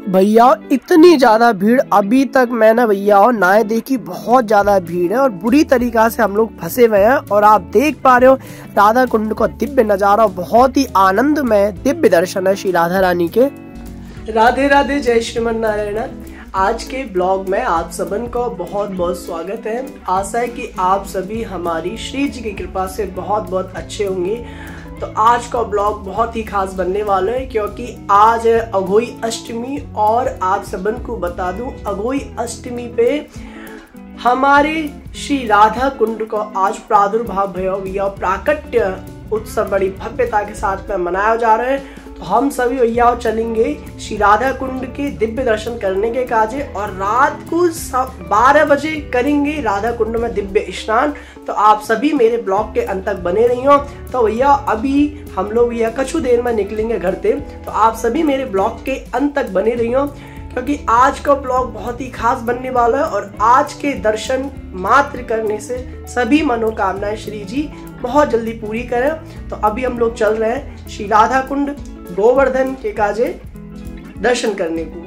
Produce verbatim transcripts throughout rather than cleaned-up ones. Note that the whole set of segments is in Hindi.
भैया इतनी ज्यादा भीड़ अभी तक मैंने भैया ना देखी। बहुत ज्यादा भीड़ है और बुरी तरीका से हम लोग फंसे हुए हैं। और आप देख पा रहे हो राधा कुंड को दिव्य नजारा, बहुत ही आनंदमय दिव्य दर्शन है श्री राधा रानी के। राधे राधे, जय श्रीमन नारायण। आज के ब्लॉग में आप सबन को बहुत बहुत स्वागत है। आशा है कि आप सभी हमारी श्री जी की कृपा से बहुत बहुत अच्छे होंगे। तो आज का ब्लॉग बहुत ही खास बनने वाला है क्योंकि आज है अघोई अष्टमी। और आप सबन को बता दूं, अघोई अष्टमी पे हमारे श्री राधा कुंड को आज प्रादुर्भाव भैया प्राकट्य उत्सव बड़ी भव्यता के साथ में मनाया जा रहा है। तो हम सभी भैया चलेंगे श्री राधा कुंड के दिव्य दर्शन करने के काजे और रात को बारह बजे करेंगे राधा कुंड में दिव्य स्नान। तो आप सभी मेरे ब्लॉग के अंत तक बने रही हो। तो भैया अभी हम लोग भैया कुछ देर में निकलेंगे घर से। तो आप सभी मेरे ब्लॉग के अंत तक बने रही हो क्योंकि आज का ब्लॉग बहुत ही खास बनने वाला है। और आज के दर्शन मात्र करने से सभी मनोकामनाएं श्री जी बहुत जल्दी पूरी करें। तो अभी हम लोग चल रहे हैं श्री राधा कुंड गोवर्धन के काजे दर्शन करने को।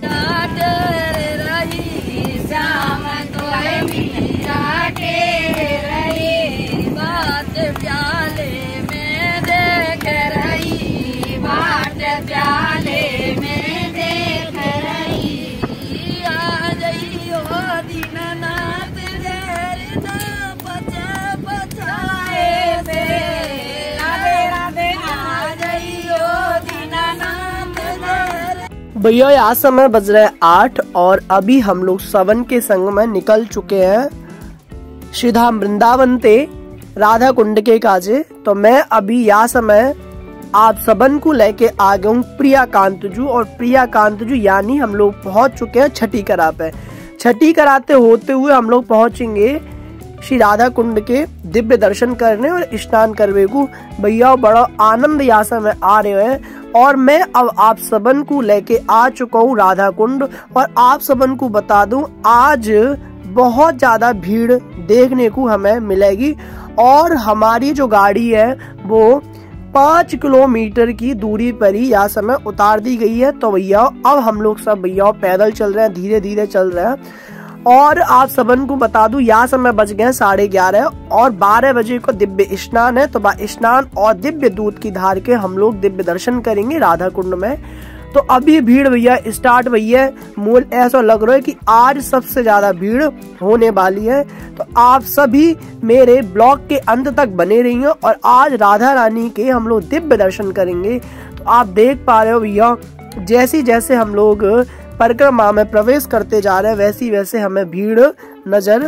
भैया यहाँ समय बज रहे हैं आठ और अभी हम लोग सवन के संग में निकल चुके हैं श्रीधाम वृंदावन ते राधा कुंड के काजे। तो मैं अभी यहाँ समय आप सबन को लेके आ गया हूँ प्रिया कांतजू। और प्रिया कांतजू यानी हम लोग पहुंच चुके हैं छठी करा पे। छठी कराते होते हुए हम लोग पहुंचेंगे श्री राधा कुंड के दिव्य दर्शन करने और स्नान करने को। भैया बड़ा आनंद यहाँ समय आ रहे हैं। और मैं अब आप सबन को लेके आ चुका हूँ राधा कुंड। और आप सबन को बता दूं आज बहुत ज्यादा भीड़ देखने को हमें मिलेगी। और हमारी जो गाड़ी है वो पाँच किलोमीटर की दूरी पर ही यहाँ समय उतार दी गई है। तो भैया अब हम लोग सब भैया पैदल चल रहे हैं, धीरे धीरे चल रहे हैं। और आप सबन को बता दूं यहाँ समय बज गए साढ़े ग्यारह और बारह बजे को दिव्य स्नान है। तो स्नान और दिव्य दूध की धार के हम लोग दिव्य दर्शन करेंगे राधा कुंड में। तो अभी भीड़ भैया स्टार्ट भैया मूल ऐसा लग रहा है कि आज सबसे ज्यादा भीड़ होने वाली है। तो आप सभी मेरे ब्लॉग के अंत तक बने रहिए और आज राधा रानी के हम लोग दिव्य दर्शन करेंगे। तो आप देख पा रहे हो भैया जैसे जैसे हम लोग परिक्रमा में प्रवेश करते जा रहे हैं वैसी वैसे हमें भीड़ नजर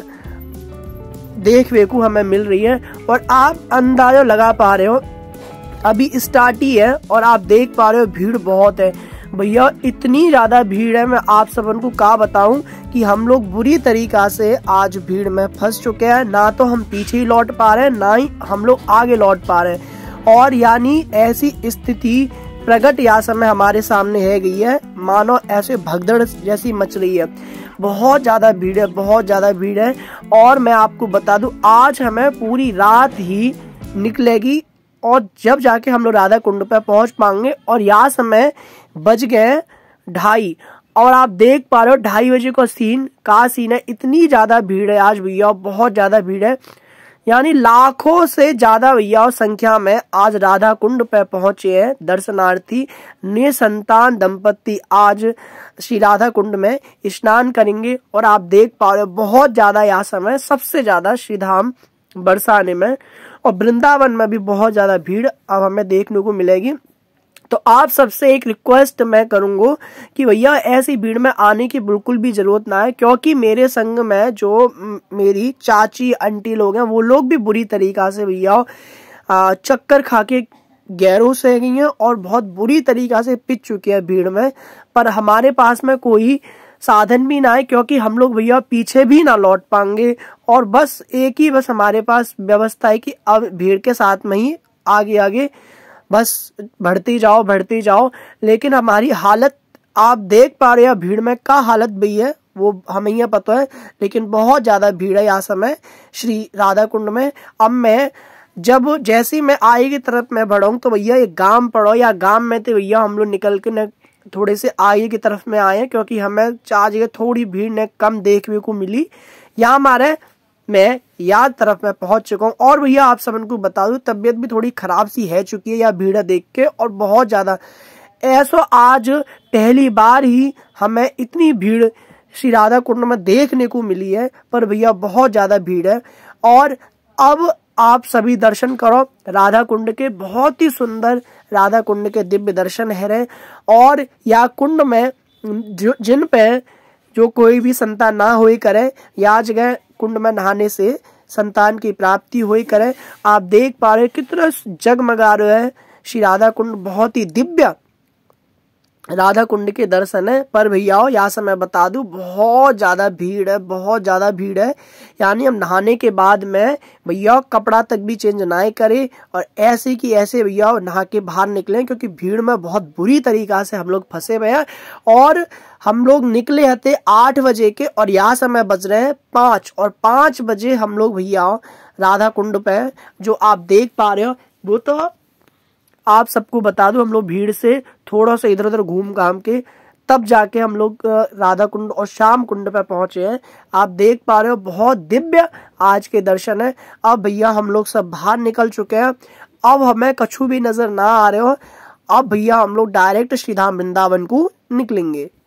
देखने को हमें मिल रही है। और आप अंदाजा लगा पा रहे हो अभी स्टार्ट ही है और आप देख पा रहे हो भीड़ बहुत है। भैया इतनी ज्यादा भीड़ है, मैं आप सबन को क्या बताऊं कि हम लोग बुरी तरीका से आज भीड़ में फंस चुके हैं। ना तो हम पीछे ही लौट पा रहे हैं, ना ही हम लोग आगे लौट पा रहे हैं। और यानी ऐसी स्थिति प्रगट या समय हमारे सामने है गई है, मानो ऐसे भगदड़ जैसी मच रही है। बहुत ज्यादा भीड़ है, बहुत ज्यादा भीड़ है। और मैं आपको बता दूं आज हमें पूरी रात ही निकलेगी और जब जाके हम लोग राधा कुंड पे पहुंच पाएंगे। और यहाँ समय बज गए ढाई और आप देख पा रहे हो ढाई बजे का सीन का सीन है। इतनी ज्यादा भीड़ है आज भैया, बहुत ज्यादा भीड़ है। यानी लाखों से ज्यादा भैया संख्या में आज राधा कुंड पे पहुंचे हैं दर्शनार्थी। निसंतान दंपति आज श्री राधा कुंड में स्नान करेंगे। और आप देख पा रहे हो बहुत ज्यादा यहाँ समय सबसे ज्यादा श्रीधाम बरसाने में और वृंदावन में भी बहुत ज्यादा भीड़ अब हमें देखने को मिलेगी। तो आप सबसे एक रिक्वेस्ट मैं करूंगा कि भैया ऐसी भीड़ में आने की बिल्कुल भी जरूरत ना है क्योंकि मेरे संग में जो मेरी चाची आंटी लोग हैं वो लोग भी बुरी तरीका से भैया चक्कर खा के गैरों से गई हैं और बहुत बुरी तरीका से पिट चुकी है भीड़ में। पर हमारे पास में कोई साधन भी ना है क्योंकि हम लोग भैया पीछे भी ना लौट पाएंगे। और बस एक ही बस हमारे पास व्यवस्था है कि अब भीड़ के साथ में ही आगे आगे बस बढ़ती जाओ बढ़ती जाओ। लेकिन हमारी हालत आप देख पा रहे हैं भीड़ में क्या हालत भी है वो हमें यह पता है। लेकिन बहुत ज्यादा भीड़ है यहाँ समय श्री राधा कुंड में। अब मैं जब जैसे मैं आई की तरफ मैं बढ़ाऊं तो भैया ये गांव पड़ो या गांव में थे भैया हम लोग निकल के न थोड़े से आगे की तरफ में आए क्योंकि हमें चार जगह थोड़ी भीड़ ने कम देखने को मिली। यहाँ हमारे मैं याद तरफ में पहुंच चुका हूँ। और भैया आप सबन को बता दूं तबीयत भी थोड़ी खराब सी है चुकी है यह भीड़ देख के, और बहुत ज्यादा ऐसा आज पहली बार ही हमें इतनी भीड़ श्री राधा कुंड में देखने को मिली है। पर भैया बहुत ज्यादा भीड़ है। और अब आप सभी दर्शन करो राधा कुंड के, बहुत ही सुंदर राधा कुंड के दिव्य दर्शन है रहे। और यह कुंड में जो जिन पे जो कोई भी संतान ना हुई करे या जगह कुंड में नहाने से संतान की प्राप्ति हुई करे। आप देख पा रहे कितना जगमगा रहे है श्री राधा कुंड, बहुत ही दिव्य राधा कुंड के दर्शन है। पर भैया यहाँ से मैं बता दूं बहुत ज्यादा भीड़ है, बहुत ज्यादा भीड़ है। यानी हम नहाने के बाद में भैया कपड़ा तक भी चेंज ना करे और ऐसे की ऐसे भैया नहा के बाहर निकले, क्योंकि भीड़ में बहुत बुरी तरीका से हम लोग फंसे हुए हैं। और हम लोग निकले थे आठ बजे के और यहाँ समय बज रहे हैं पांच, और पांच बजे हम लोग भैया राधा कुंड पे जो आप देख पा रहे हो वो तो आप सबको बता दूं हम लोग भीड़ से थोड़ा सा इधर उधर घूम घाम के तब जाके हम लोग राधा कुंड और श्याम कुंड पे पहुंचे हैं। आप देख पा रहे हो बहुत दिव्य आज के दर्शन है। अब भैया हम लोग सब बाहर निकल चुके हैं, अब हमें कछु भी नजर ना आ रहे हो। अब भैया हम लोग डायरेक्ट श्रीधाम वृंदावन को निकलेंगे।